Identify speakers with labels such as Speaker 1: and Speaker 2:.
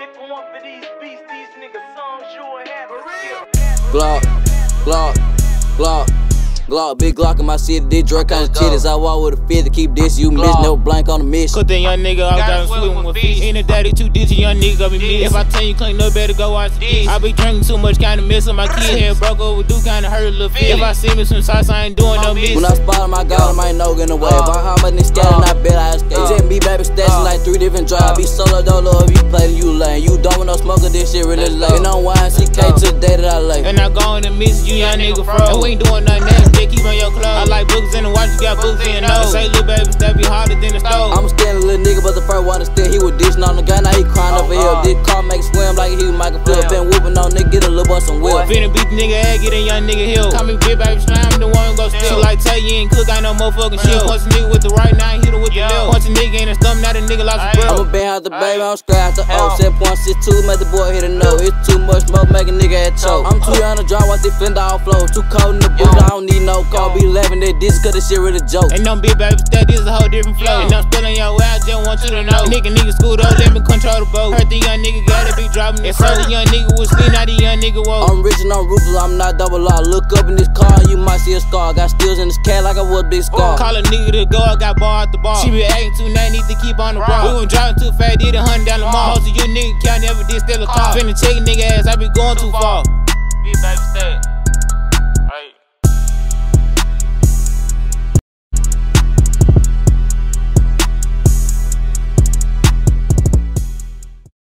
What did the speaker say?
Speaker 1: They going for these beats, these niggas songs you will have to
Speaker 2: Glock, big Glock in my city, this Drake kind of chitties. I walk with a fit to keep this, you miss, no blank on the mission.
Speaker 3: Cut that young nigga out there swimming with fish. Ain't a daddy 2 digit, young nigga got me miss. If I tell you clean up, better go watch the I be drinking too much, kinda missing my kid. Head broke overdue, kinda hurt a little bit. If I see me some sauce, I ain't doing no miss.
Speaker 2: When I spot him, I got him, I ain't no getting away. If I how much niggas scattered, I bet I escape. Just me, baby, stashing like 3 different drives. Be solo, dolo, if you play, then you lame. You don't want no smoker, this shit really late. And I'm YCK to the day that I lay.
Speaker 3: And I go in and miss you, young nigga fro. And we ain't doing nothing else, just keep on your clothes. I like books in the watch, you got books in your nose. Say little baby, that be harder than the stove.
Speaker 2: I'm a skinny little nigga, but the first one to steal, he was dishing on the gun, now he crying over here. This car make it swim like he was Michael Phelps. Been whooping on nigga, get a little boy some whip.
Speaker 3: Finna beat the nigga ass, get a young nigga hill. Call me big baby slam, I'm the one who go steal. She like tell you ain't cook, I no motherfucking shit. Punch a nigga with the right, now I hit him with the left. Punch a nigga in the stomach, now the nigga lost his breath.
Speaker 2: I'ma bang out the baby, I'm strapped to O. 7.62, make the boy hit a no. It's too much smoke, make a nigga head choke. I'm too young to drive, watch this fender all flow. Too cold in the booth, I don't need no call. Be 11 that this, cause this shit really joke.
Speaker 3: Ain't no big baby stat, this is a whole different flow. And I'm spilling your way, I just want you to know. Nigga scoot up, let me control the boat. Heard the young nigga gotta be dropping the soul. The young nigga was sleep, now the young nigga woke.
Speaker 2: I'm rich and I'm ruthless, I'm not double law. Look up in this car, you might see a scar. Got steals in this cat like I was big scar.
Speaker 3: Call a nigga to go, I got ball at the bar. She be acting too nice, need to keep on the road. We was driving too fast, did 100 down the mall. Most of you niggas can't never did steal a car. Finna check a nigga ass, I be going too far. Big baby stat.